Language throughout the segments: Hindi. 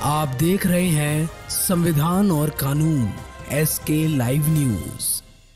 आप देख रहे हैं संविधान और कानून SK लाइव न्यूज।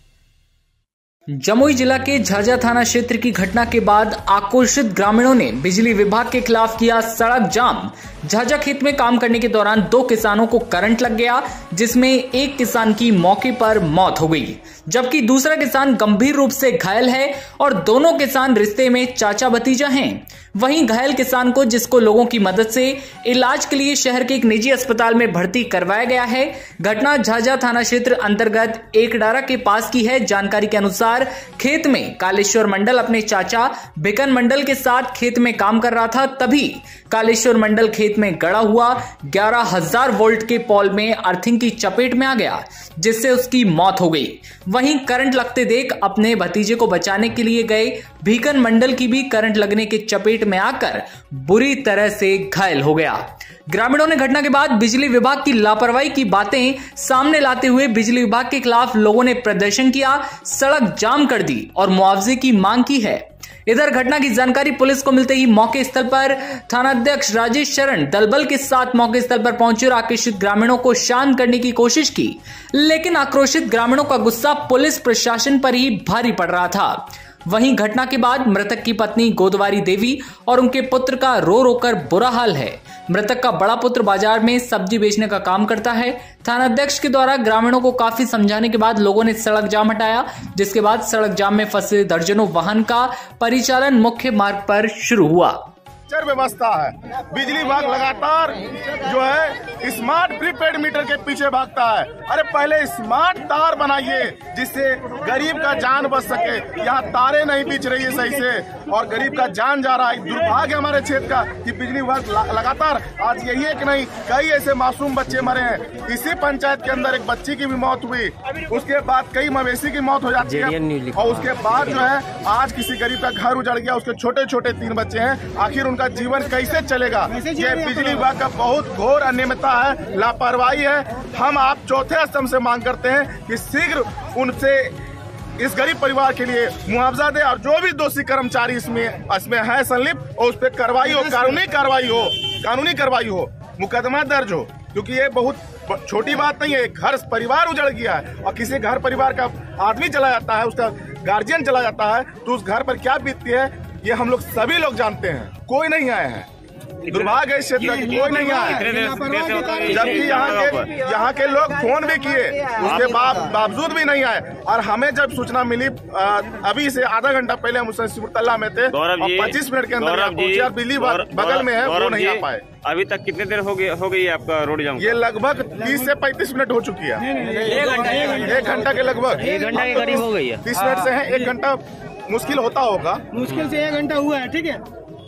जमुई जिला के झाझा थाना क्षेत्र की घटना के बाद आक्रोशित ग्रामीणों ने बिजली विभाग के खिलाफ किया सड़क जाम। झाझा खेत में काम करने के दौरान 2 किसानों को करंट लग गया, जिसमें एक किसान की मौके पर मौत हो गई, जबकि दूसरा किसान गंभीर रूप से घायल है और दोनों किसान रिश्ते में चाचा भतीजा हैं। वहीं घायल किसान को, जिसको लोगों की मदद से इलाज के लिए शहर के एक निजी अस्पताल में भर्ती करवाया गया है। घटना झाझा थाना क्षेत्र अंतर्गत एकडारा के पास की है। जानकारी के अनुसार खेत में कालेश्वर मंडल अपने चाचा बिकन मंडल के साथ खेत में काम कर रहा था, तभी कालेश्वर मंडल खेत में गड़ा हुआ 11,000 वोल्ट के पोल में अर्थिंग की चपेट में आ गया, जिससे उसकी मौत हो गई। वहीं करंट लगते देख अपने भतीजे को बचाने के लिए गए बिकन मंडल की भी करंट लगने के चपेट में आकर बुरी तरह से घायल हो गया। ग्रामीणों ने घटना के बाद बिजली विभाग की लापरवाही की बातें सामने लाते हुए बिजली विभाग के खिलाफ लोगों ने प्रदर्शन किया, सड़क जाम कर दी और मुआवजे की मांग की है। इधर घटना की जानकारी पुलिस को मिलते ही मौके स्थल पर थानाध्यक्ष राजेश शरण दलबल के साथ मौके स्थल पर पहुंचे और आक्रोशित ग्रामीणों को शांत करने की कोशिश की, लेकिन आक्रोशित ग्रामीणों का गुस्सा पुलिस प्रशासन पर ही भारी पड़ रहा था। वहीं घटना के बाद मृतक की पत्नी गोदवारी देवी और उनके पुत्र का रो रो कर बुरा हाल है। मृतक का बड़ा पुत्र बाजार में सब्जी बेचने का काम करता है। थानाध्यक्ष के द्वारा ग्रामीणों को काफी समझाने के बाद लोगों ने सड़क जाम हटाया, जिसके बाद सड़क जाम में फंसे दर्जनों वाहन का परिचालन मुख्य मार्ग पर शुरू हुआ। व्यवस्था है, बिजली विभाग लगातार जो है स्मार्ट प्रीपेड मीटर के पीछे भागता है। अरे पहले स्मार्ट तार बनाइए जिससे गरीब का जान बच सके। यहाँ तारे नहीं बीच रही है सही से और गरीब का जान जा रहा है। दुर्भाग्य हमारे क्षेत्र का कि बिजली विभाग लगातार, आज यही है कि नहीं, कई ऐसे मासूम बच्चे मरे हैं। इसी पंचायत के अंदर एक बच्ची की भी मौत हुई, उसके बाद कई मवेशी की मौत हो जाती है और उसके बाद जो है आज किसी गरीब का घर उजड़ गया, उसके छोटे छोटे 3 बच्चे हैं। आखिर उनका जीवन कैसे चलेगा? ये बिजली विभाग का बहुत घोर अनियमितता है, लापरवाही है। हम आप चौथे स्तंभ से मांग करते हैं कि शीघ्र उनसे इस गरीब परिवार के लिए मुआवजा दे और जो भी दोषी कर्मचारी इसमें है संलिप्त और उस पर कार्रवाई हो, कानूनी कार्रवाई हो, मुकदमा दर्ज हो, क्योंकि ये बहुत छोटी बात नहीं है। घर परिवार उजड़ गया है और किसी घर परिवार का आदमी चला जाता है, उसका गार्जियन चला जाता है, तो उस घर पर क्या बीतती है ये हम लोग सभी लोग जानते हैं। कोई नहीं आए हैं, दुर्भाग्य इस क्षेत्र में कोई नहीं आया, जबकि यहाँ के लोग फोन भी किए, उसके बावजूद भी नहीं आए। और हमें जब सूचना मिली, अभी से आधा घंटा पहले हम सिमुरतल्ला में थे और 25 मिनट के अंदर बिजली बगल में है, वो नहीं आ पाए। अभी तक कितने देर हो गई आपका रोड जाम? ये लगभग 30 से 35 मिनट हो चुकी है। 1 घंटा के लगभग, 1 घंटा के करीब हो गई है। 30 मिनट से है, 1 घंटा मुश्किल होता होगा, मुश्किल से 1 घंटा हुआ है। ठीक है,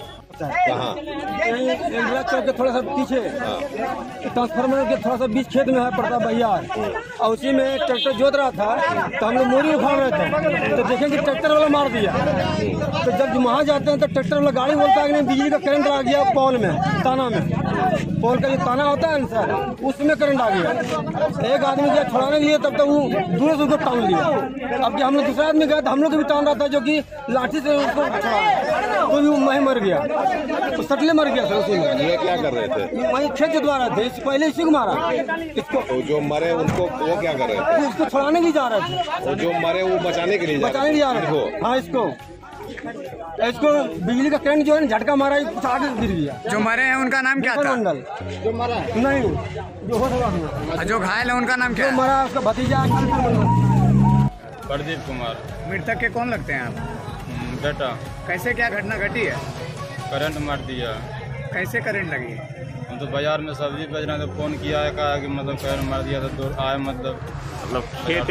चौक के थोड़ा सा पीछे ट्रांसफार्मर के थोड़ा सा बीच खेत में है पड़ता भैया, और उसी में ट्रैक्टर जोत रहा था, तो हम लोग मोरी उखाड़ रहे थे, तो देखें कि ट्रैक्टर वाला मार दिया। तो जब वहाँ जाते हैं तो ट्रैक्टर वाला गाड़ी बोलता है कि नहीं, बिजली का करंट आ गया पोल में, ताना में, पोल का जो ताना होता है ना सर, उसमें करंट आ गया। एक आदमी जब छुड़ाने के लिए तब तक वो दूर से उसको टांग लिया। अब हम लोग दूसरा आदमी गए तो हम लोग भी टांग रहा था, जो कि लाठी से उसको छुड़ा, तो भी वहीं मर गया, तो सटले मर गया था उसी में। ये क्या कर रहे थे? वहीं खेत जोतवा रहे थे, इससे पहले इसी को मारा इसको। तो जो मरे उनको वो क्या कर रहे थे? इसको छुड़ाने के लिए जा रहे थे। और जो मरे वो बचाने के लिए जा रहे थे? हाँ, इसको बिजली का करंट जो है ना झटका मारा, कुछ आगे गिर गया। जो मरे हैं उनका नाम क्या था? मंडल जो मरा नहीं, जो घायल है उनका नाम क्या है? मरा उसका भतीजा प्रदीप कुमार। मृतक के कौन लगते हैं आप? बेटा। कैसे क्या घटना घटी है? करंट मार दिया। कैसे करंट लगी? हम तो बाजार में सब्जी बेच रहे थे, फोन किया है, कहा कि मतलब करंट मार दिया, तो आए, मतलब खेत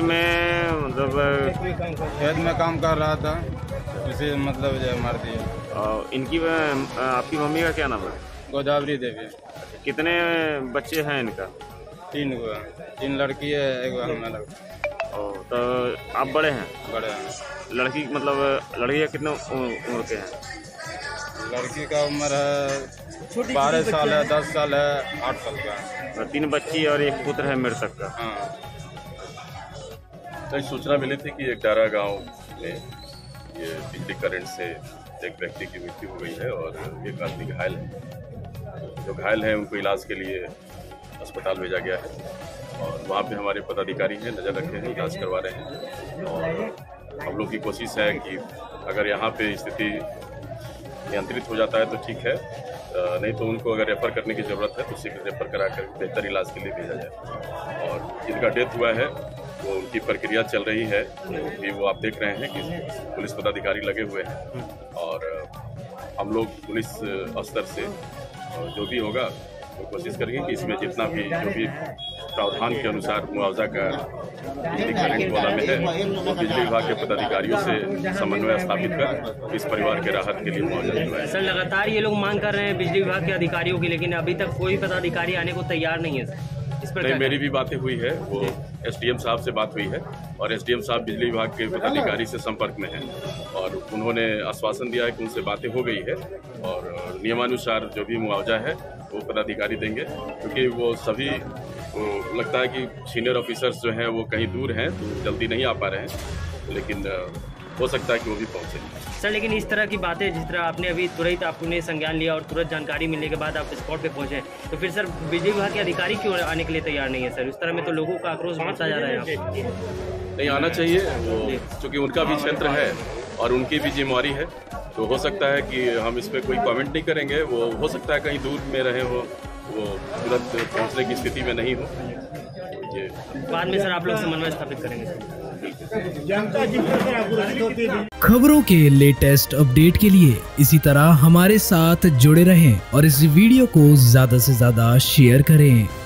में काम कर रहा था, इसे मतलब जो मार दिया। इनकी आपकी मम्मी का क्या नाम है? गोदावरी देवी। कितने बच्चे हैं इनका? 3 गो, 3 लड़की है, 1 हमें लगता। तो आप बड़े हैं? बड़े हैं। लड़की मतलब लड़की का कितने उम्र के हैं? लड़की का उम्र है 12 साल है, 10 साल है, 8 साल का है। 3 बच्ची और 1 पुत्र है मृतक का। हाँ। तो सूचना मिली थी कि एकडारा गांव में ये बिजली करंट से एक व्यक्ति की मृत्यु हो गई है और एक आदमी घायल है। जो घायल हैं उनको इलाज के लिए अस्पताल भेजा गया है और वहाँ पे हमारे पदाधिकारी हैं, नज़र रखे हैं, इलाज करवा रहे हैं। और हम लोग की कोशिश है कि अगर यहाँ पे स्थिति नियंत्रित हो जाता है तो ठीक है, नहीं तो उनको अगर रेफर करने की ज़रूरत है तो शीघ्र रेफर करा कर बेहतर इलाज के लिए भेजा जाए। और जिनका डेथ हुआ है वो उनकी प्रक्रिया चल रही है, कि वो आप देख रहे हैं कि पुलिस पदाधिकारी लगे हुए हैं और हम लोग पुलिस स्तर से जो भी होगा वो कोशिश करेंगे कि इसमें जितना भी जो भी प्रावधान के अनुसार मुआवजा का करंट वाला में है वो बिजली विभाग के पदाधिकारियों से समन्वय स्थापित कर इस परिवार के राहत के लिए मुआवजा दिलवाएं। सर, लगातार ये लोग मांग कर रहे हैं बिजली विभाग के अधिकारियों की, लेकिन अभी तक कोई पदाधिकारी आने को तैयार नहीं है सर। इस पर नहीं, मेरी भी बातें हुई है, वो एसडीएम साहब से बात हुई है और एसडीएम साहब बिजली विभाग के पदाधिकारी से संपर्क में हैं और उन्होंने आश्वासन दिया है कि उनसे बातें हो गई है और नियमानुसार जो भी मुआवजा है वो पदाधिकारी देंगे, क्योंकि वो सभी लगता है कि सीनियर ऑफिसर्स जो हैं वो कहीं दूर हैं तो जल्दी नहीं आ पा रहे हैं, लेकिन हो सकता है कि वो भी पहुँचे। सर, लेकिन इस तरह की बातें जिस तरह आपने अभी तुरंत आपने संज्ञान लिया और तुरंत जानकारी मिलने के बाद आप स्पॉट पे पहुंचे, तो फिर सर बिजली विभाग के अधिकारी क्यों आने के लिए तैयार नहीं है सर? इस तरह में तो लोगों का आक्रोश बढ़ता जा रहा है। नहीं आना चाहिए, वो चूँकि उनका भी क्षेत्र है और उनकी भी जिम्मेवारी है, तो हो सकता है कि हम इस पर कोई कमेंट नहीं करेंगे। वो हो सकता है कहीं दूर में रहे हो, वो तुरंत पहुंचने की स्थिति में नहीं हो। बाद में सर आप लोग समन्वय स्थापित करेंगे। खबरों के लेटेस्ट अपडेट के लिए इसी तरह हमारे साथ जुड़े रहें और इस वीडियो को ज्यादा से ज्यादा शेयर करें।